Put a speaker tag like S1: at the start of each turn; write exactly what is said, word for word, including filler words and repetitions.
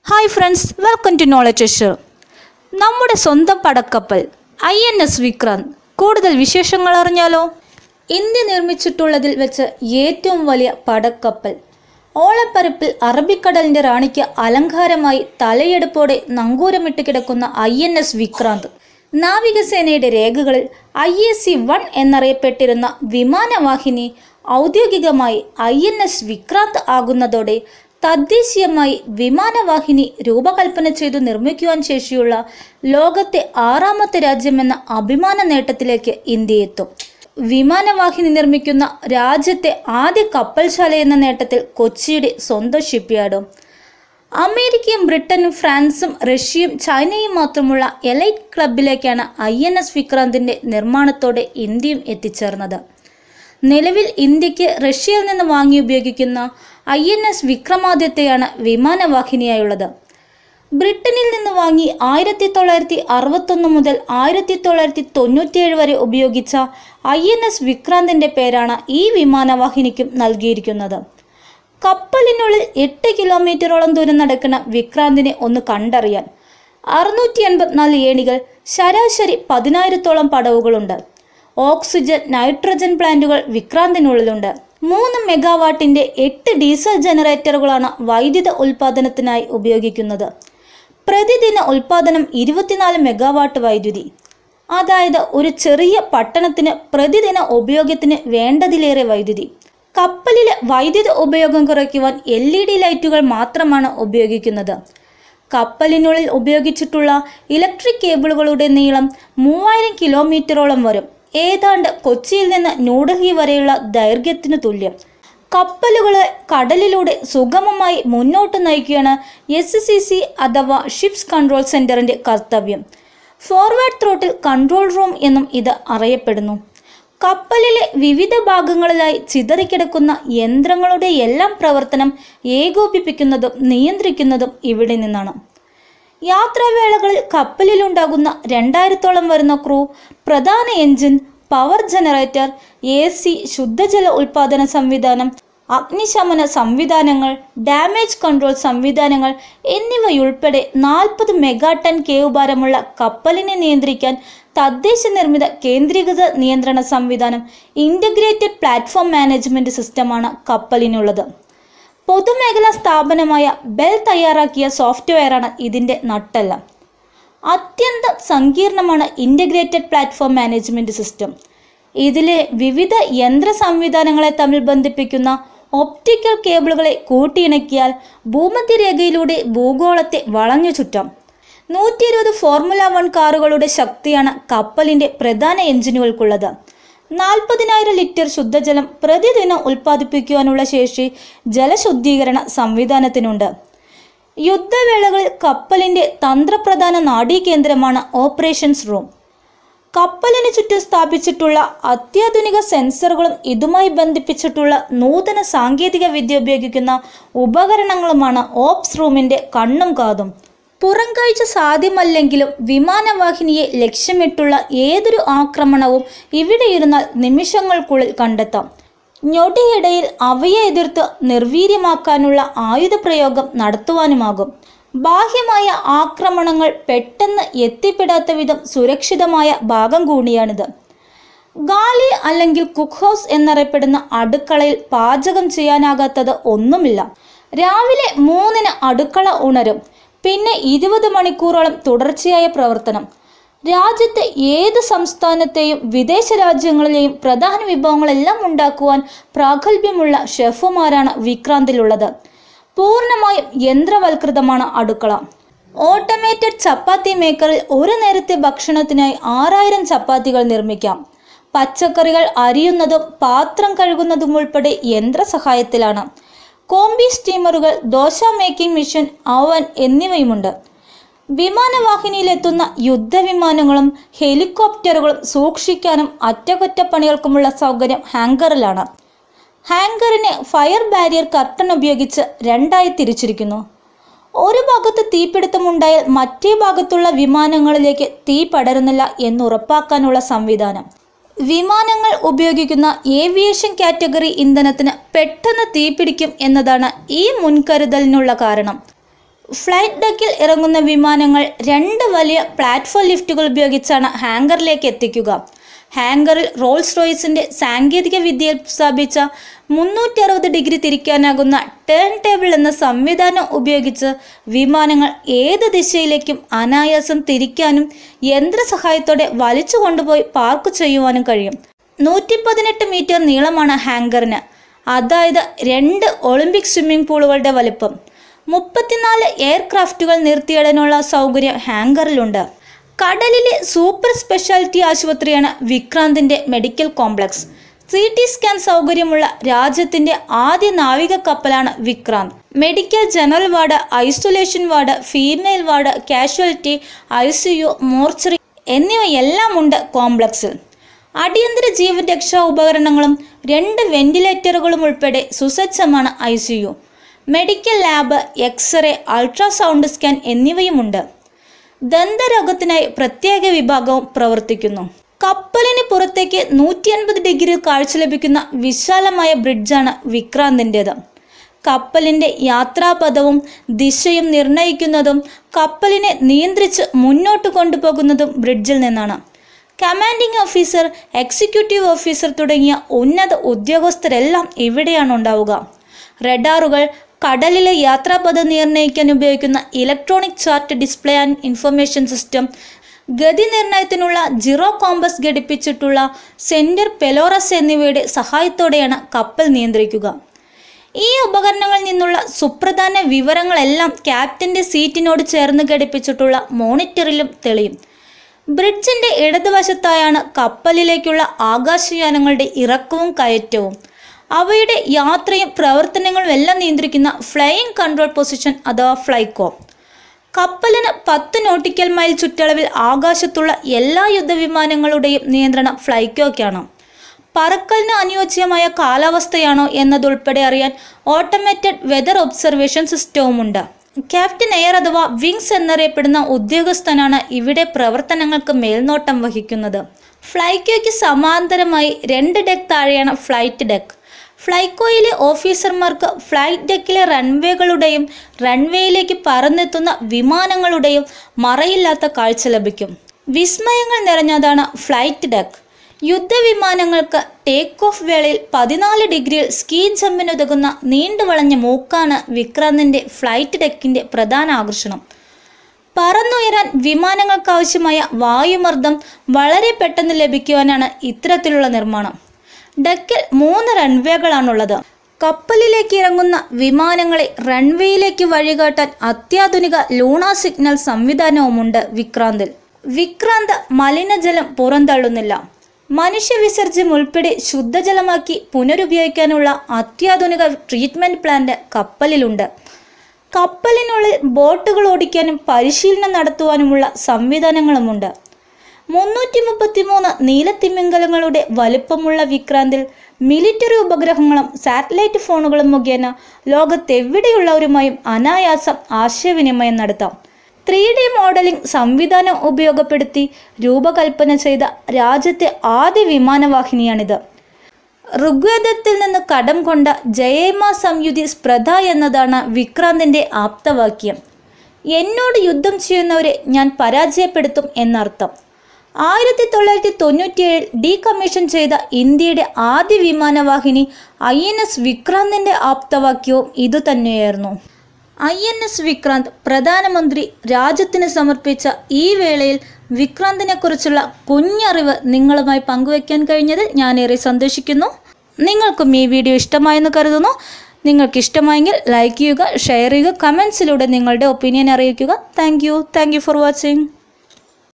S1: Hi friends, welcome to knowledge treasure. നമ്മുടെ സ്വന്തം പടക്കപ്പൽ ഐ എൻ എസ് വിക്രാന്ത്. കൂടുതൽ വിശേഷങ്ങൾ അറിഞ്ഞാലോ? ഇന്ത്യ നിർമ്മിച്ചിട്ടുള്ളതിൽ വെച്ച് ഏറ്റവും വലിയ പടക്കപ്പൽ. ഓളപ്പരപ്പിൽ അറബിക്കടലിൻ്റെ റാണിക്ക് അലങ്കാരമായി തലയെടുപ്പോടെ നങ്കൂരമിട്ട് കിടക്കുന്ന ഐ എൻ എസ് വിക്രാന്ത് നാവികസേനയുടെ രേഖകളിൽ ഐ എ സി വൺ എന്നറിയപ്പെട്ടിരുന്ന വിമാനവാഹിനി ഔദ്യോഗികമായി ഐ എൻ എസ് വിക്രാന്ത് ആകുന്നതോടെ തദ്ദേശീയമായി വിമാനവാഹിനി രൂപകൽപ്പന ചെയ്തു നിർമ്മിക്കുവാൻ ശേഷിയുള്ള ലോകത്തെ ആറാമത്തെ രാജ്യമെന്ന അഭിമാന നേട്ടത്തിലേക്ക് ഇന്ത്യ എത്തും. വിമാനവാഹിനി നിർമ്മിക്കുന്ന രാജ്യത്തെ ആദ്യ കപ്പൽശാല എന്ന നേട്ടത്തിൽ കൊച്ചിയുടെ സ്വന്തം ഷിപ്പ്യാർഡും. അമേരിക്കയും ബ്രിട്ടനും ഫ്രാൻസും റഷ്യയും ചൈനയും മാത്രമുള്ള എലൈറ്റ് ക്ലബിലേക്കാണ് ഐ എൻ എസ് വിക്രാന്തിൻ്റെ നിർമ്മാണത്തോടെ ഇന്ത്യയും എത്തിച്ചേർന്നത്. നിലവിൽ ഇന്ത്യക്ക് റഷ്യയിൽ നിന്ന് വാങ്ങി ഉപയോഗിക്കുന്ന ഐ എൻ എസ് വിക്രമാദിത്യയാണ് വിമാനവാഹിനിയായുള്ളത്. ബ്രിട്ടനിൽ നിന്ന് വാങ്ങി ആയിരത്തി തൊള്ളായിരത്തി അറുപത്തൊന്ന് മുതൽ ആയിരത്തി തൊള്ളായിരത്തി തൊണ്ണൂറ്റിയേഴ് വരെ ഉപയോഗിച്ച ഐ എൻ എസ് വിക്രാന്തിൻ്റെ പേരാണ് ഈ വിമാനവാഹിനിക്കും നൽകിയിരിക്കുന്നത്. കപ്പലിനുള്ളിൽ എട്ട് കിലോമീറ്ററോളം ദൂരം നടക്കുന്ന വിക്രാന്തിനെ ഒന്ന് കണ്ടറിയാൻ അറുന്നൂറ്റി എൺപത്തിനാല് ഏണികൾ, ശരാശരി പതിനായിരത്തോളം പടവുകളുണ്ട്. ഓക്സിജൻ, നൈട്രജൻ പ്ലാന്റുകൾ വിക്രാന്തിനുള്ളിലുണ്ട്. മൂന്ന് മെഗാവാട്ടിൻ്റെ എട്ട് ഡീസൽ ജനറേറ്ററുകളാണ് വൈദ്യുത ഉൽപ്പാദനത്തിനായി ഉപയോഗിക്കുന്നത്. പ്രതിദിന ഉൽപ്പാദനം ഇരുപത്തിനാല് മെഗാവാട്ട് വൈദ്യുതി. അതായത് ഒരു ചെറിയ പട്ടണത്തിന് പ്രതിദിന ഉപയോഗത്തിന് വേണ്ടതിലേറെ വൈദ്യുതി. കപ്പലിലെ വൈദ്യുത ഉപയോഗം കുറയ്ക്കുവാൻ എൽ ഇ ഡി ലൈറ്റുകൾ മാത്രമാണ് ഉപയോഗിക്കുന്നത്. കപ്പലിനുള്ളിൽ ഉപയോഗിച്ചിട്ടുള്ള ഇലക്ട്രിക് കേബിളുകളുടെ നീളം മൂവായിരം കിലോമീറ്ററോളം വരും. ഏതാണ്ട് കൊച്ചിയിൽ നിന്ന് ന്യൂഡൽഹി വരെയുള്ള ദൈർഘ്യത്തിന് തുല്യം. കപ്പലുകളെ കടലിലൂടെ സുഗമമായി മുന്നോട്ട് നയിക്കുകയാണ് എസ് സി സി അഥവാ ഷിപ്സ് കൺട്രോൾ സെൻറ്ററിൻ്റെ കർത്തവ്യം. ഫോർവേഡ് ത്രോട്ടിൽ കൺട്രോൾ റൂം എന്നും ഇത് അറിയപ്പെടുന്നു. കപ്പലിലെ വിവിധ ഭാഗങ്ങളിലായി ചിതറിക്കിടക്കുന്ന യന്ത്രങ്ങളുടെ എല്ലാം പ്രവർത്തനം ഏകോപിപ്പിക്കുന്നതും നിയന്ത്രിക്കുന്നതും ഇവിടെ നിന്നാണ്. യാത്രാവേളകളിൽ കപ്പലിലുണ്ടാകുന്ന രണ്ടായിരത്തോളം വരുന്ന ക്രൂ, പ്രധാന engine, power generator, A C, ശുദ്ധജല ഉൽപാദന സംവിധാനം, അഗ്നിശമന സംവിധാനങ്ങൾ, ഡാമേജ് കൺട്രോൾ സംവിധാനങ്ങൾ എന്നിവയുൾപ്പെടെ നാൽപ്പത് മെഗാ ടൺ കേവ് ഭാരമുള്ള കപ്പലിനെ നിയന്ത്രിക്കാൻ തദ്ദേശ നിർമ്മിത കേന്ദ്രീകൃത നിയന്ത്രണ സംവിധാനം, ഇൻ്റഗ്രേറ്റഡ് പ്ലാറ്റ്ഫോം മാനേജ്മെൻറ്റ് സിസ്റ്റമാണ് കപ്പലിനുള്ളത്. പൊതുമേഖലാ സ്ഥാപനമായ ബെൽ തയ്യാറാക്കിയ സോഫ്റ്റ്വെയറാണ് ഇതിൻ്റെ നട്ടെല്ല. അത്യന്തം സങ്കീർണമാണ് ഇൻ്റഗ്രേറ്റഡ് പ്ലാറ്റ്ഫോം മാനേജ്മെൻറ്റ് സിസ്റ്റം. ഇതിലെ വിവിധ യന്ത്ര സംവിധാനങ്ങളെ തമ്മിൽ ബന്ധിപ്പിക്കുന്ന ഒപ്റ്റിക്കൽ കേബിളുകളെ കൂട്ടിയിണക്കിയാൽ ഭൂമധ്യരേഖയിലൂടെ ഭൂഗോളത്തെ വളഞ്ഞു ചുറ്റാം. നൂറ്റി ഇരുപത് ഫോർമുല വൺ കാറുകളുടെ ശക്തിയാണ് കപ്പലിൻ്റെ പ്രധാന എഞ്ചിനുകൾക്കുള്ളത്. നാൽപ്പതിനായിരം ലിറ്റർ ശുദ്ധജലം പ്രതിദിനം ഉൽപ്പാദിപ്പിക്കുവാനുള്ള ശേഷി ജലശുദ്ധീകരണ സംവിധാനത്തിനുണ്ട്. യുദ്ധവേളകളിൽ കപ്പലിൻ്റെ തന്ത്രപ്രധാന നാഡീകേന്ദ്രമാണ് ഓപ്പറേഷൻസ് റൂം. കപ്പലിന് ചുറ്റും സ്ഥാപിച്ചിട്ടുള്ള അത്യാധുനിക സെൻസറുകളും ഇതുമായി ബന്ധിപ്പിച്ചിട്ടുള്ള നൂതന സാങ്കേതിക വിദ്യ ഉപയോഗിക്കുന്ന ഉപകരണങ്ങളുമാണ് ഓപ്സ് റൂമിൻ്റെ കണ്ണും കാതും. പുറംകാഴ്ച സാധ്യമല്ലെങ്കിലും വിമാനവാഹിനിയെ ലക്ഷ്യമിട്ടുള്ള ഏതൊരു ആക്രമണവും ഇവിടെ ഇരുന്നാൽ നിമിഷങ്ങൾക്കുള്ളിൽ കണ്ടെത്താം. ഞൊടിയിടയിൽ അവയെ എതിർത്ത് നിർവീര്യമാക്കാനുള്ള ആയുധപ്രയോഗം നടത്തുവാനുമാകും. ബാഹ്യമായ ആക്രമണങ്ങൾ പെട്ടെന്ന് എത്തിപ്പെടാത്ത വിധം സുരക്ഷിതമായ ഭാഗം കൂടിയാണിത്. ഗാലി അല്ലെങ്കിൽ കുക്ക് ഹൗസ് എന്നറിയപ്പെടുന്ന അടുക്കളയിൽ പാചകം ചെയ്യാനാകാത്തത് ഒന്നുമില്ല. രാവിലെ മൂന്നിന് അടുക്കള ഉണരും. പിന്നെ ഇരുപത് മണിക്കൂറോളം തുടർച്ചയായ പ്രവർത്തനം. രാജ്യത്തെ ഏത് സംസ്ഥാനത്തെയും വിദേശ രാജ്യങ്ങളിലെയും പ്രധാന വിഭവങ്ങളെല്ലാം ഉണ്ടാക്കുവാൻ പ്രാഗൽഭ്യമുള്ള ഷെഫുമാരാണ് വിക്രാന്തിലുള്ളത്. പൂർണ്ണമായും യന്ത്രവൽകൃതമാണ് അടുക്കള. ഓട്ടോമേറ്റഡ് ചപ്പാത്തി മേക്കറിൽ ഒരു നേരത്തെ ഭക്ഷണത്തിനായി ആറായിരം ചപ്പാത്തികൾ നിർമ്മിക്കാം. പച്ചക്കറികൾ അരിയുന്നതും പാത്രം കഴുകുന്നതും ഉൾപ്പെടെ യന്ത്രസഹായത്തിലാണ്. കോംബി സ്റ്റീമറുകൾ, ദോശ മേക്കിംഗ് മെഷീൻ, അവൻ എന്നിവയുമുണ്ട്. വിമാനവാഹിനിയിലെത്തുന്ന യുദ്ധവിമാനങ്ങളും ഹെലികോപ്റ്ററുകളും സൂക്ഷിക്കാനും അറ്റകുറ്റപ്പണികൾക്കുമുള്ള സൗകര്യം ഹാങ്കറിലാണ്. ഹാങ്കറിനെ ഫയർ ബാരിയർ കർട്ടൻ ഉപയോഗിച്ച് രണ്ടായി തിരിച്ചിരിക്കുന്നു. ഒരു ഭാഗത്ത് തീപിടുത്തമുണ്ടായാൽ മറ്റേ ഭാഗത്തുള്ള വിമാനങ്ങളിലേക്ക് തീ പടരുന്നില്ല എന്നുറപ്പാക്കാനുള്ള സംവിധാനം. വിമാനങ്ങൾ ഉപയോഗിക്കുന്ന ഏവിയേഷൻ കാറ്റഗറി ഇന്ധനത്തിന് പെട്ടെന്ന് തീപിടിക്കും എന്നതാണ് ഈ മുൻകരുതലിനുള്ള കാരണം. ഫ്ലൈറ്റ് ഡെക്കിൽ ഇറങ്ങുന്ന വിമാനങ്ങൾ രണ്ട് വലിയ പ്ലാറ്റ്ഫോം ലിഫ്റ്റുകൾ ഉപയോഗിച്ചാണ് ഹാങ്കറിലേക്ക് എത്തിക്കുക. ഹാങ്കറിൽ റോൾസ് റോയ്സിൻ്റെ സാങ്കേതിക വിദ്യയിൽ സ്ഥാപിച്ച മുന്നൂറ്റി അറുപത് ഡിഗ്രി തിരിക്കാനാകുന്ന ടേൺ ടേബിൾ എന്ന സംവിധാനം ഉപയോഗിച്ച് വിമാനങ്ങൾ ഏത് ദിശയിലേക്കും അനായാസം തിരിക്കാനും യന്ത്രസഹായത്തോടെ വലിച്ചു കൊണ്ടുപോയി പാർക്ക് ചെയ്യുവാനും കഴിയും. നൂറ്റി പതിനെട്ട് മീറ്റർ നീളമാണ് ഹാങ്കറിന്, അതായത് രണ്ട് ഒളിമ്പിക് സ്വിമ്മിംഗ് പൂളുകളുടെ വലുപ്പം. മുപ്പത്തിനാല് എയർക്രാഫ്റ്റുകൾ നിർത്തിയിടാനുള്ള സൗകര്യം ഹാങ്കറിലുണ്ട്. കടലിലെ സൂപ്പർ സ്പെഷ്യാലിറ്റി ആശുപത്രിയാണ് വിക്രാന്തിൻ്റെ medical complex. C T scan സൗകര്യമുള്ള രാജ്യത്തിൻ്റെ ആദ്യ നാവിക കപ്പലാണ് വിക്രാന്ത്. Medical general ward, isolation ward, female ward, casualty, I C U, mortuary എന്നിവയെല്ലാം ഉണ്ട് കോംപ്ലക്സിൽ. അടിയന്തര ജീവൻ രക്ഷാ ഉപകരണങ്ങളും രണ്ട് വെന്റിലേറ്ററുകളും ഉൾപ്പെടെ സുസജ്ജമാണ് I C U. Medical lab, X ray, ultrasound scan എന്നിവയുമുണ്ട്. ദന്തരോഗത്തിനായി പ്രത്യേക വിഭാഗവും പ്രവർത്തിക്കുന്നു. കപ്പലിന് പുറത്തേക്ക് നൂറ്റി അൻപത് ഡിഗ്രി കാഴ്ച ലഭിക്കുന്ന വിശാലമായ ബ്രിഡ്ജാണ് വിക്രാന്തിൻ്റേത്. കപ്പലിൻ്റെ യാത്രാപഥവും ദിശയും നിർണ്ണയിക്കുന്നതും കപ്പലിനെ നിയന്ത്രിച്ച് മുന്നോട്ട് കൊണ്ടുപോകുന്നതും ബ്രിഡ്ജിൽ നിന്നാണ്. കമാൻഡിംഗ് ഓഫീസർ, എക്സിക്യൂട്ടീവ് ഓഫീസർ തുടങ്ങിയ ഉന്നത ഉദ്യോഗസ്ഥരെല്ലാം ഇവിടെയാണ് ഉണ്ടാവുക. റഡാറുകൾ, കടലിലെ യാത്രാപഥം നിർണ്ണയിക്കാൻ ഉപയോഗിക്കുന്ന electronic chart display and information system, ഗതി നിർണ്ണയത്തിനുള്ള ജിറോ കോമ്പസ് ഘടിപ്പിച്ചിട്ടുള്ള സെൻറ്റർ പെലോറസ് എന്നിവയുടെ സഹായത്തോടെയാണ് കപ്പൽ നിയന്ത്രിക്കുക. ഈ ഉപകരണങ്ങളിൽ നിന്നുള്ള സുപ്രധാന വിവരങ്ങളെല്ലാം ക്യാപ്റ്റൻ്റെ സീറ്റിനോട് ചേർന്ന് ഘടിപ്പിച്ചിട്ടുള്ള മോണിറ്ററിലും തെളിയും. ബ്രിഡ്ജിൻ്റെ ഇടതുവശത്തായാണ് കപ്പലിലേക്കുള്ള ആകാശയാനങ്ങളുടെ ഇറക്കവും കയറ്റവും. അവയുടെ യാത്രയും പ്രവർത്തനങ്ങളും എല്ലാം നിയന്ത്രിക്കുന്ന ഫ്ലൈയിങ് കൺട്രോൾ പൊസിഷൻ അഥവാ ഫ്ലൈകോ. കപ്പലിന് പത്ത് നോട്ടിക്കൽ മൈൽ ചുറ്റളവിൽ ആകാശത്തുള്ള എല്ലാ യുദ്ധവിമാനങ്ങളുടെയും നിയന്ത്രണം ഫ്ലൈകോയ്ക്കാണ്. പറക്കലിന് അനുയോജ്യമായ കാലാവസ്ഥയാണോ എന്നതുൾപ്പെടെ അറിയാൻ ഓട്ടോമേറ്റഡ് വെതർ ഒബ്സർവേഷൻ സിസ്റ്റവുമുണ്ട്. ക്യാപ്റ്റൻ എയർ അഥവാ വിങ്സ് എന്നറിയപ്പെടുന്ന ഉദ്യോഗസ്ഥനാണ് ഇവിടെ പ്രവർത്തനങ്ങൾക്ക് മേൽനോട്ടം വഹിക്കുന്നത്. ഫ്ലൈകോയ്ക്ക് സമാന്തരമായി രണ്ട് ഡെക്ക് താഴെയാണ് ഫ്ലൈറ്റ് ഡെക്ക്. ഫ്ലൈകോയിലെ ഓഫീസർമാർക്ക് ഫ്ലൈറ്റ് ഡെക്കിലെ റൺവേകളുടെയും റൺവേയിലേക്ക് പറന്നെത്തുന്ന വിമാനങ്ങളുടെയും മറയില്ലാത്ത കാഴ്ച ലഭിക്കും. വിസ്മയങ്ങൾ നിറഞ്ഞതാണ് ഫ്ലൈറ്റ് ഡെക്ക്. യുദ്ധവിമാനങ്ങൾക്ക് ടേക്ക് ഓഫ് വേളയിൽ പതിനാല് ഡിഗ്രിയിൽ സ്കീ ജമ്പിനുതകുന്ന നീണ്ടുവളഞ്ഞ മൂക്കാണ് വിക്രാന്തിൻ്റെ ഫ്ലൈറ്റ് ഡെക്കിൻ്റെ പ്രധാന ആകർഷണം. പറന്നുയരാൻ വിമാനങ്ങൾക്കാവശ്യമായ വായുമർദ്ദം വളരെ പെട്ടെന്ന് ലഭിക്കുവാനാണ് ഇത്തരത്തിലുള്ള നിർമ്മാണം. ഡെക്കിൽ മൂന്ന് റൺവേകളാണുള്ളത്. കപ്പലിലേക്ക് ഇറങ്ങുന്ന വിമാനങ്ങളെ റൺവേയിലേക്ക് വഴികാട്ടാൻ അത്യാധുനിക ലൂണാ സിഗ്നൽ സംവിധാനവുമുണ്ട് വിക്രാന്തിൽ. വിക്രാന്ത് മലിനജലം പുറന്തള്ളുന്നില്ല. മനുഷ്യവിസർജ്യം ഉൾപ്പെടെ ശുദ്ധജലമാക്കി പുനരുപയോഗിക്കാനുള്ള അത്യാധുനിക ട്രീറ്റ്മെൻറ്റ് പ്ലാന്റ് കപ്പലിലുണ്ട്. കപ്പലിനുള്ളിൽ ബോട്ടുകൾ ഓടിക്കാനും പരിശീലനം നടത്തുവാനുമുള്ള സംവിധാനങ്ങളുമുണ്ട്. മുന്നൂറ്റി മുപ്പത്തി മൂന്ന് നീലത്തിമിംഗലങ്ങളുടെ വലുപ്പമുള്ള വിക്രാന്തിൽ മിലിറ്ററി ഉപഗ്രഹങ്ങളും സാറ്റലൈറ്റ് ഫോണുകളും മുഖേന ലോകത്തെവിടെയുള്ളവരുമായും അനായാസം ആശയവിനിമയം നടത്താം. ത്രീ ഡി മോഡലിംഗ് സംവിധാനം ഉപയോഗപ്പെടുത്തി രൂപകൽപ്പന ചെയ്ത രാജ്യത്തെ ആദ്യ വിമാനവാഹിനിയാണിത്. ഋഗ്വേദത്തിൽ നിന്ന് കടം കൊണ്ട ജയേമ സംയുതി സ്പ്രധ എന്നതാണ് വിക്രാന്തിൻ്റെ ആപ്തവാക്യം. എന്നോട് യുദ്ധം ചെയ്യുന്നവരെ ഞാൻ പരാജയപ്പെടുത്തും എന്നർത്ഥം. ആയിരത്തി തൊള്ളായിരത്തി തൊണ്ണൂറ്റിയേഴിൽ ഡീകമ്മീഷൻ ചെയ്ത ഇന്ത്യയുടെ ആദ്യ വിമാനവാഹിനി ഐ എൻ എസ് വിക്രാന്തിൻ്റെ ആപ്തവാക്യവും ഇതുതന്നെയായിരുന്നു. ഐ എൻ എസ് വിക്രാന്ത് പ്രധാനമന്ത്രി രാജ്യത്തിന് സമർപ്പിച്ച ഈ വേളയിൽ വിക്രാന്തിനെക്കുറിച്ചുള്ള കുഞ്ഞറിവ് നിങ്ങളുമായി പങ്കുവയ്ക്കാൻ കഴിഞ്ഞതിൽ ഞാനേറെ സന്തോഷിക്കുന്നു. നിങ്ങൾക്കും ഈ വീഡിയോ ഇഷ്ടമായെന്ന് കരുതുന്നു. നിങ്ങൾക്ക് ഇഷ്ടമായെങ്കിൽ ലൈക്ക് ചെയ്യുക, ഷെയർ ചെയ്യുക, കമൻസിലൂടെ നിങ്ങളുടെ ഒപ്പീനിയൻ അറിയിക്കുക. Thank you thank you for watching.